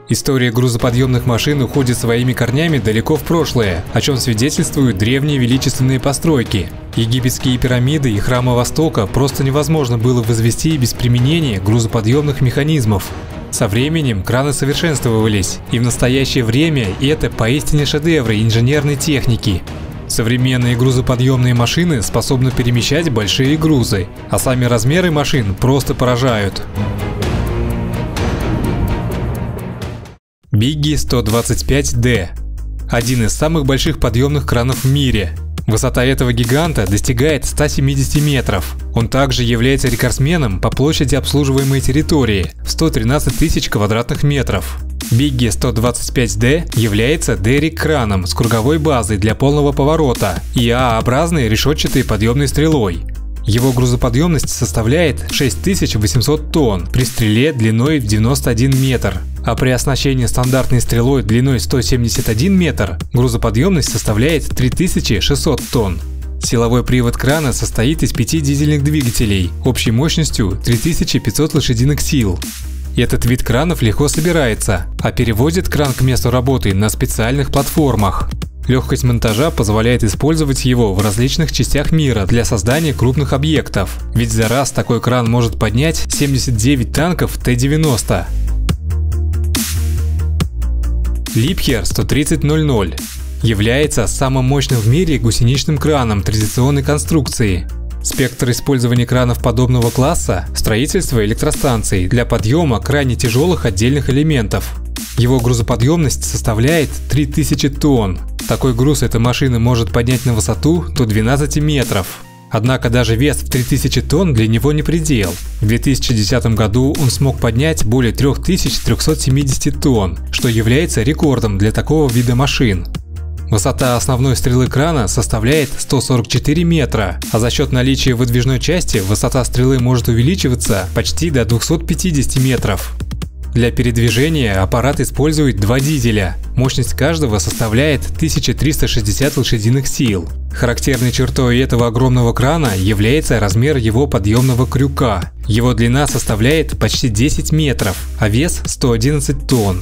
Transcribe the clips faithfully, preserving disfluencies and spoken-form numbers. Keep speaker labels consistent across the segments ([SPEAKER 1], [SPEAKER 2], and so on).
[SPEAKER 1] История грузоподъемных машин уходит своими корнями далеко в прошлое, о чем свидетельствуют древние величественные постройки. Египетские пирамиды и храмы Востока просто невозможно было возвести без применения грузоподъемных механизмов. Со временем краны совершенствовались, и в настоящее время это поистине шедевры инженерной техники. Современные грузоподъемные машины способны перемещать большие грузы, а сами размеры машин просто поражают. Biggie сто двадцать пять дэ – один из самых больших подъемных кранов в мире. Высота этого гиганта достигает ста семидесяти метров. Он также является рекордсменом по площади обслуживаемой территории в сто тринадцать тысяч квадратных метров. Biggie сто двадцать пять дэ является Derrick-краном с круговой базой для полного поворота и А-образной решетчатой подъемной стрелой. Его грузоподъемность составляет шесть тысяч восемьсот тонн при стреле длиной в девяносто один метр, а при оснащении стандартной стрелой длиной сто семьдесят один метр грузоподъемность составляет три тысячи шестьсот тонн. Силовой привод крана состоит из пяти дизельных двигателей общей мощностью три тысячи пятьсот лошадиных сил. Этот вид кранов легко собирается, а перевозит кран к месту работы на специальных платформах. Легкость монтажа позволяет использовать его в различных частях мира для создания крупных объектов, ведь за раз такой кран может поднять семьдесят девять танков Т девяносто. Liebherr сто тридцать ноль ноль является самым мощным в мире гусеничным краном традиционной конструкции. Спектр использования кранов подобного класса – строительство электростанций для подъема крайне тяжелых отдельных элементов. Его грузоподъемность составляет три тысячи тонн. Такой груз эта машина может поднять на высоту до двенадцати метров. Однако даже вес в три тысячи тонн для него не предел. В две тысячи десятом году он смог поднять более трёх тысяч трёхсот семидесяти тонн, что является рекордом для такого вида машин. Высота основной стрелы крана составляет сто сорок четыре метра, а за счет наличия выдвижной части высота стрелы может увеличиваться почти до двухсот пятидесяти метров. Для передвижения аппарат использует два дизеля. Мощность каждого составляет тысячу триста шестьдесят лошадиных сил. Характерной чертой этого огромного крана является размер его подъемного крюка. Его длина составляет почти десять метров, а вес сто одиннадцать тонн.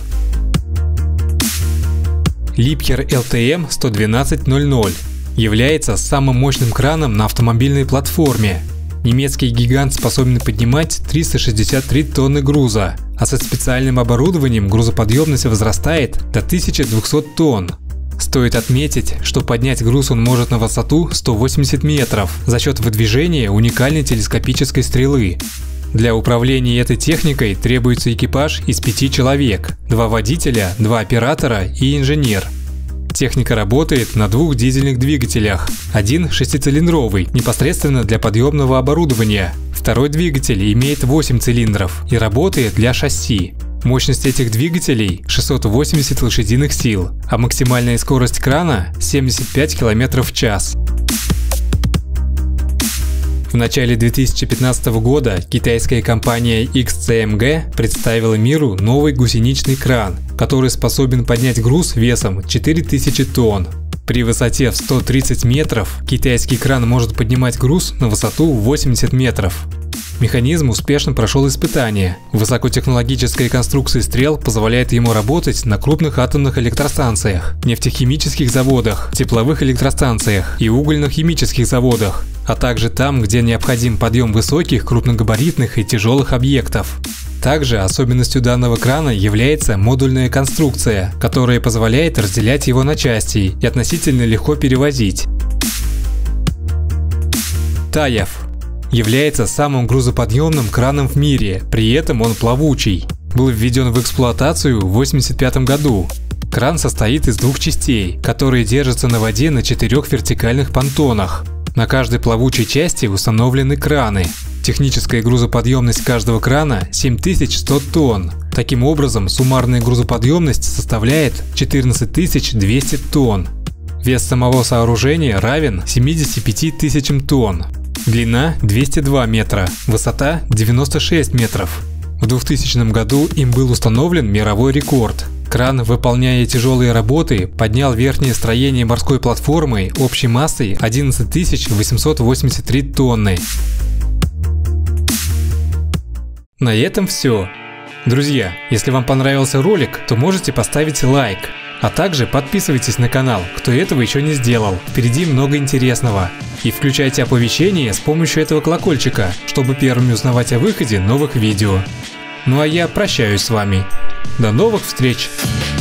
[SPEAKER 1] Liebherr Л Т М сто двенадцать ноль ноль является самым мощным краном на автомобильной платформе. Немецкий гигант способен поднимать триста шестьдесят три тонны груза, а со специальным оборудованием грузоподъемность возрастает до тысячи двухсот тонн. Стоит отметить, что поднять груз он может на высоту сто восемьдесят метров за счет выдвижения уникальной телескопической стрелы. Для управления этой техникой требуется экипаж из пяти человек, два водителя, два оператора и инженер. Техника работает на двух дизельных двигателях. Один шестицилиндровый, непосредственно для подъемного оборудования. Второй двигатель имеет восемь цилиндров и работает для шасси. Мощность этих двигателей шестьсот восемьдесят лошадиных сил, а максимальная скорость крана семьдесят пять километров в час. В начале две тысячи пятнадцатого года китайская компания Икс Цэ Эм Гэ представила миру новый гусеничный кран, который способен поднять груз весом четыре тысячи тонн. При высоте в сто тридцать метров китайский кран может поднимать груз на высоту восемьдесят метров. Механизм успешно прошел испытания. Высокотехнологическая конструкция стрел позволяет ему работать на крупных атомных электростанциях, нефтехимических заводах, тепловых электростанциях и угольно-химических заводах, а также там, где необходим подъем высоких, крупногабаритных и тяжелых объектов. Также особенностью данного крана является модульная конструкция, которая позволяет разделять его на части и относительно легко перевозить. Таяф является самым грузоподъемным краном в мире, при этом он плавучий. Был введен в эксплуатацию в восемьдесят пятом году. Кран состоит из двух частей, которые держатся на воде на четырех вертикальных понтонах. На каждой плавучей части установлены краны. Техническая грузоподъемность каждого крана семь тысяч сто тонн. Таким образом, суммарная грузоподъемность составляет четырнадцать тысяч двести тонн. Вес самого сооружения равен семидесяти пяти тысячам тонн. Длина двести два метра, высота девяносто шесть метров. В двухтысячном году им был установлен мировой рекорд. Кран, выполняя тяжелые работы, поднял верхнее строение морской платформы общей массой одиннадцать тысяч восемьсот восемьдесят три тонны. На этом все. Друзья, если вам понравился ролик, то можете поставить лайк. А также подписывайтесь на канал, кто этого еще не сделал. Впереди много интересного. И включайте оповещения с помощью этого колокольчика, чтобы первыми узнавать о выходе новых видео. Ну а я прощаюсь с вами. До новых встреч!